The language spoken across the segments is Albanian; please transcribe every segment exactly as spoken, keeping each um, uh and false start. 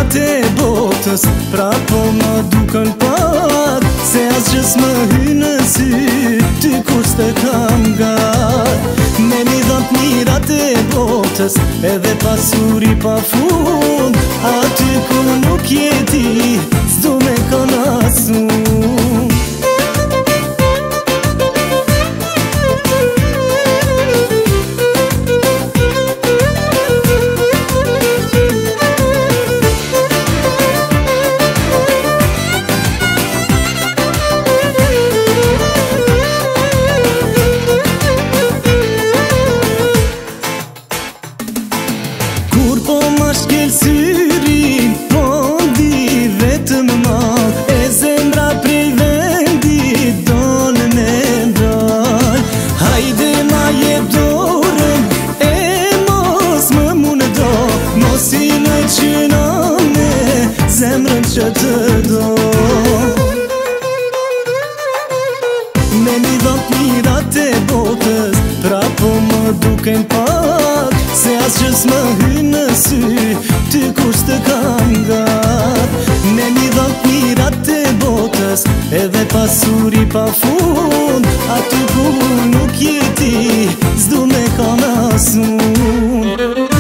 mirate botës, pra po më duken pak se asgjës më hy në sy, ty kur s'te kam gat. Me mi dhët mirate botës, edhe pasuri pa fund, aty ku nuk jeti, s'du me konasu. Kur po ma shkel syrin, po ndi vetëm ma, e zemra prej vendi donë me ndal. Hajde ma jep dorën, e mos më munë do, mos i në qyna me zemrën që të do. Me një dhët mirat e botës, pra po më duken pak se asgjës më hy në sy, ty kur s'te kam gat. Me një dhët mirat e botës, edhe pasuri pa fund, aty ku nuk jeti, s'du me konasun.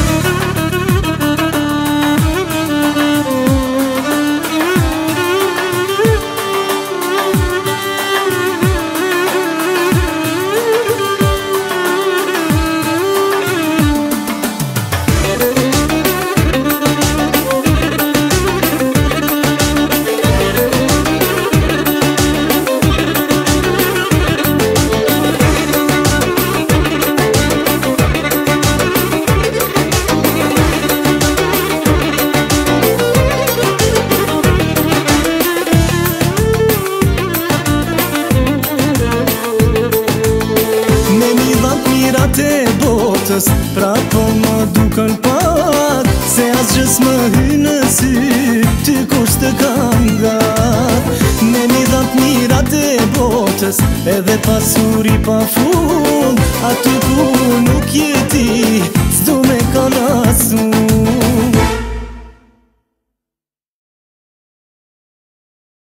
Mirate botës, pra po më duken pak se asgjës më hy në sy, ty kur s'te kam gat. Me një dhët mirate botës, edhe pasuri pa fund, aty ku nuk jeti, s'du me konasun.